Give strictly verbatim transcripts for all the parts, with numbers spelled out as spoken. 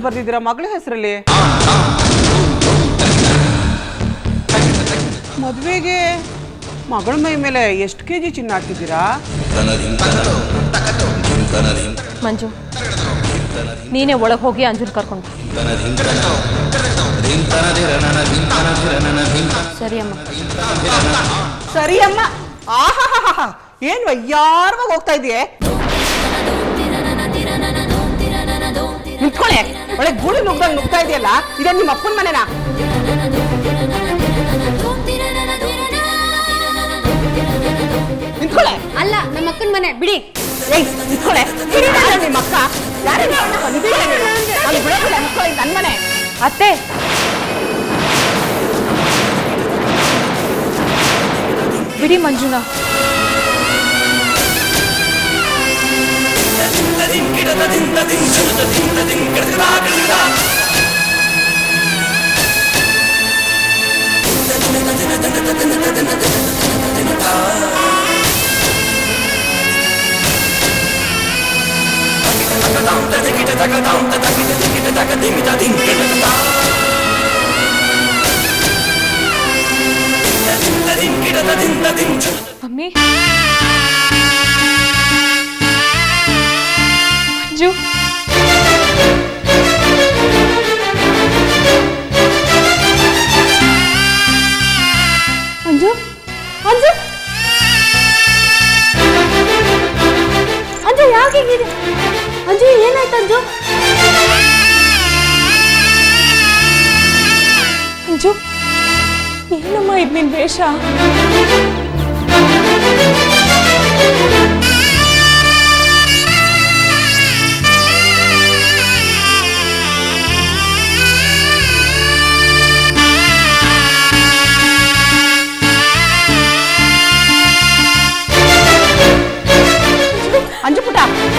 ಬರ್ದಿದ್ದೀರಾ ಮಗಳ ಹೆಸರಲ್ಲಿ? ಮದುವೆಗೆ ಮಗಳ ಮೈ ಮೇಲೆ ಎಷ್ಟು ಕೆಜಿ ಚಿನ್ನ ಹಾಕಿದ್ದೀರಾ? ಮಂಜು, ನೀನೇ ಒಳಗೆ ಹೋಗಿ ಅಂಜುನ್ ಕರ್ಕೊಂಡು. ಸರಿ ಅಮ್ಮ. ಸರಿ ಅಮ್ಮ. ಆಹಾ, ಏನು ವಯ್ಯಾರವಾಗಿ ಹೋಗ್ತಾ ಇದೆಯೇ? ನಿಂತ್ಕೊಳ್ಳೆ, ಒಳ್ಳೆ ಗೂಡು ನುಗ್ಗಂಗೆ ನುಗ್ತಾ ಇದೆಯಲ್ಲ, ಇದೇ ನಿಮ್ಮ ಅಪ್ಪನ ಮನೆನಾ? ನಿಂತ್ಕೊಳ್ಳೆ. ಅಲ್ಲ, ನಮ್ಮ ಅಕ್ಕನ ಮನೆ, ಬಿಡಿ. ನಿಂತ್ಕೊಳ್ಳೆ. ನಿಮ್ಮ ಅಕ್ಕ ಯಾರು? ಬಿಡೋದಿಲ್ಲ, ನಿಂತ್ಕೊಳ್ಳಿ, ನನ್ನ ಮನೆ. ಅತ್ತೆ, ಬಿಡಿ ಮಂಜುನಾ. ಮಮ್ಮಿ, ಮಂಜು, ಮಂಜು, ಮಂಜು, ಅಂಜು ಯಾಕೆ ಹೀಗಿದೆ? ಅಂಜು, ಏನಾಯ್ತು ಅಂಜು? ಅಂಜು, ಏನಮ್ಮ ಇದು ನಿನ್ ವೇಷ? ಅಂಜು ಪುಟ,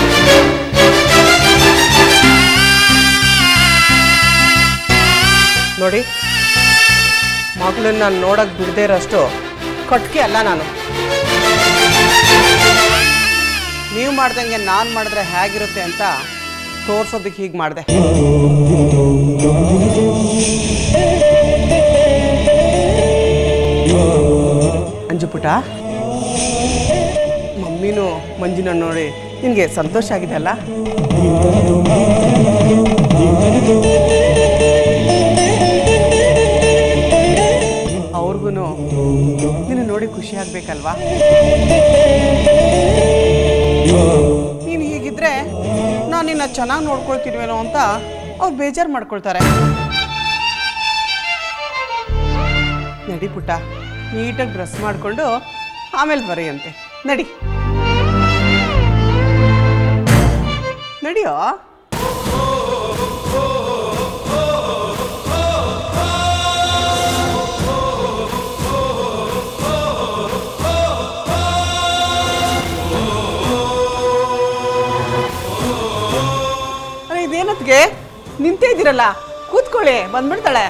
ನೋಡಿ, ಮಗಳನ್ನ ನಾನು ನೋಡಕ್ ಬಿಡದೇ ಇರೋಷ್ಟು ಕಟ್ಕೆ ಅಲ್ಲ ನಾನು. ನೀವು ಮಾಡ್ದಂಗೆ ನಾನು ಮಾಡಿದ್ರೆ ಹೇಗಿರುತ್ತೆ ಅಂತ ತೋರ್ಸೋದಕ್ಕೆ ಹೀಗೆ ಮಾಡಿದೆ. ಅಂಜು ಪುಟ, ಮಮ್ಮಿನೂ ಮಂಜುನ ನೋಡಿ ನಿನಗೆ ಸಂತೋಷ ಆಗಿದೆ ಅಲ್ಲ? ಅವ್ರಿಗೂ ನಿನ್ನ ನೋಡಿ ಖುಷಿ ಆಗ್ಬೇಕಲ್ವಾ? ನೀನು ಹೀಗಿದ್ರೆ ನಾನು ನಿನ್ನ ಚೆನ್ನಾಗಿ ನೋಡ್ಕೊಳ್ತಿದ್ವೇನೋ ಅಂತ ಅವ್ರು ಬೇಜಾರು ಮಾಡ್ಕೊಳ್ತಾರೆ. ನಡಿ ಪುಟ್ಟ, ನೀಟಾಗಿ ಡ್ರೆಸ್ ಮಾಡಿಕೊಂಡು ಆಮೇಲೆ ಬರೆಯಂತೆ. ನಡಿ ನಡಿಯೋ. ಅರೆ, ಇದೇನತ್ಗೆ ನಿಂತೇ ಇದ್ದೀರಲ್ಲ, ಕೂತ್ಕೊಳ್ಳಿ, ಬಂದ್ಬಿಡ್ತಾಳೆ.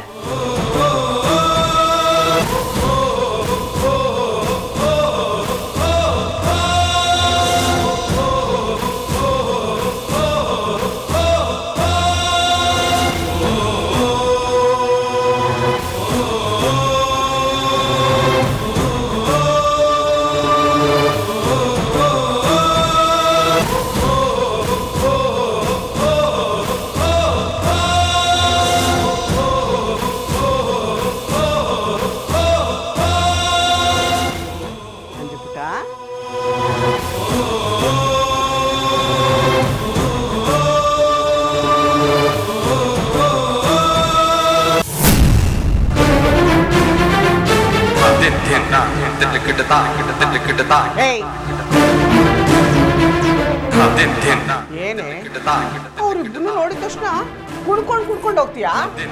ಏನೇ ಅವ್ರಿಬ್ಬರು ನೋಡಿದ ತಕ್ಷಣ ಕುಡ್ಕೊಂಡು ಕುಡ್ಕೊಂಡು ಹೋಗ್ತೀಯಾ?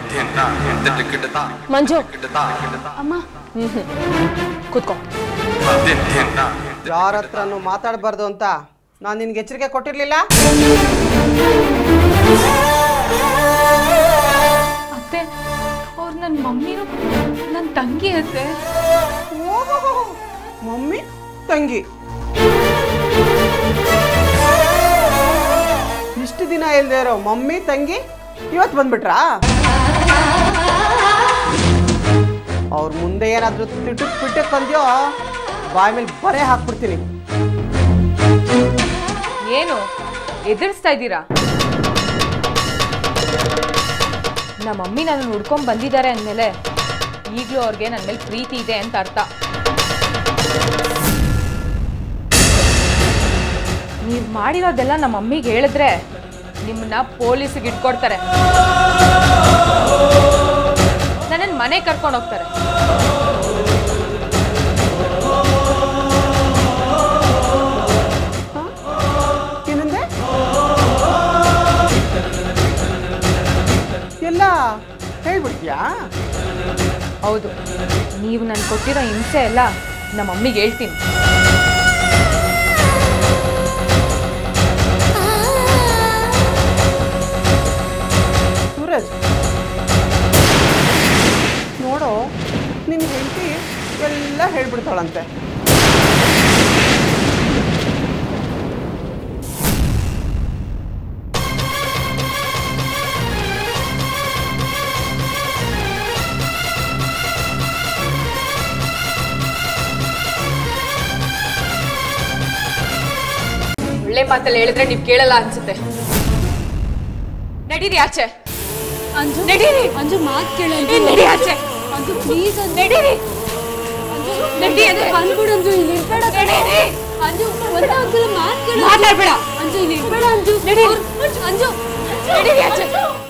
ಮಂಜು, ಅಮ್ಮ, ಕೂತ್ಕೋ. ಯಾರ ಹತ್ರನೂ ಮಾತಾಡಬಾರ್ದು ಅಂತ ನಾನು ನಿನ್ಗೆ ಎಚ್ಚರಿಕೆ ಕೊಟ್ಟಿರ್ಲಿಲ್ಲ? ಅತ್ತೆ, ಅವ್ರು ನನ್ನ ಮಮ್ಮಿನೂ ನನ್ನ ತಂಗಿ ಅತ್ತೆ. ಮಮ್ಮಿ ತಂಗಿ, ಇಷ್ಟು ದಿನ ಇಲ್ದೇ ಇರೋ ಮಮ್ಮಿ ತಂಗಿ ಇವತ್ತು ಬಂದ್ಬಿಟ್ರಾ? ಅವ್ರ ಮುಂದೆ ಏನಾದರೂ ತಿಟಕ್ ಪಿಟಕ್ ಅಂದ್ಯೋ ಬಾಯಿ ಮೇಲೆ ಬರೆ ಹಾಕ್ಬಿಡ್ತೀನಿ. ಏನು ಎದುರಿಸ್ತಾ ಇದ್ದೀರಾ? ನಮ್ಮ ಮಮ್ಮಿ ನಾನು ಹುಡ್ಕೊಂಡ್ ಬಂದಿದ್ದಾರೆ ಅಂದಮೇಲೆ ಈಗಲೂ ಅವ್ರಿಗೆ ನನ್ನ ಮೇಲೆ ಪ್ರೀತಿ ಇದೆ ಅಂತ ಅರ್ಥ. ನೀವು ಮಾಡಿರೋದೆಲ್ಲ ನಮ್ಮ ಮಮ್ಮಿಗೆ ಹೇಳಿದ್ರೆ ನಿಮ್ಮನ್ನ ಪೊಲೀಸಿಗೆ ಇಟ್ಕೊಡ್ತಾರೆ, ನನ್ನನ್ನು ಮನೆ ಕರ್ಕೊಂಡು ಹೋಗ್ತಾರೆ. ಏನಂದ್ರೆ ಎಲ್ಲ ಹೇಳ್ಬಿಡ್ತೀಯಾ? ಹೌದು, ನೀವು ನಾನು ಕೊಟ್ಟಿರೋ ಹಿಂಸೆ ಎಲ್ಲ ನಮ್ಮ ಮಮ್ಮಿಗೆ ಹೇಳ್ತೀನಿ. ಸೂರಜ್ ನೋಡು, ನಿನ್ನ ಹೆಂಡತಿ ಎಲ್ಲ ಹೇಳ್ಬಿಡ್ತಾಳಂತೆ. ಒಳ್ಳೆ ಮಾತಲ್ಲಿ ಹೇಳಿದ್ರೆ ನೀವು ಕೇಳಲ್ಲ ಅನ್ಸುತ್ತೆ. ನಡೀರಿ ಆಚೆ. ಅಂಜು ನಡೀರಿ. ಅಂಜು ಮಾತು ಕೇಳು. ನಡಿ ಆಚೆ. ಅಂಜು ಪ್ಲೀಸ್ ಅಂಜು ನಡೀರಿ. ಅಂಜು ನಡಿ ಅಂದ್ರೆ ಬಂದ್ಬಿಡು ಅಂಜು, ಇಲ್ಲಿ ಇರ್ಬೇಡ. ನಡೀರಿ. ಅಂಜು ಒಂದ ಅಂಕಲ್ ಮಾತು ಕೇಳು. ಮಾತಾಡ್ಬೇಡ. ಅಂಜು ಇಲ್ಲಿ ಇರ್ಬೇಡ ಅಂಜು. ನಡಿ. ಅಂಜು ನಡೀರಿ ಆಚೆ.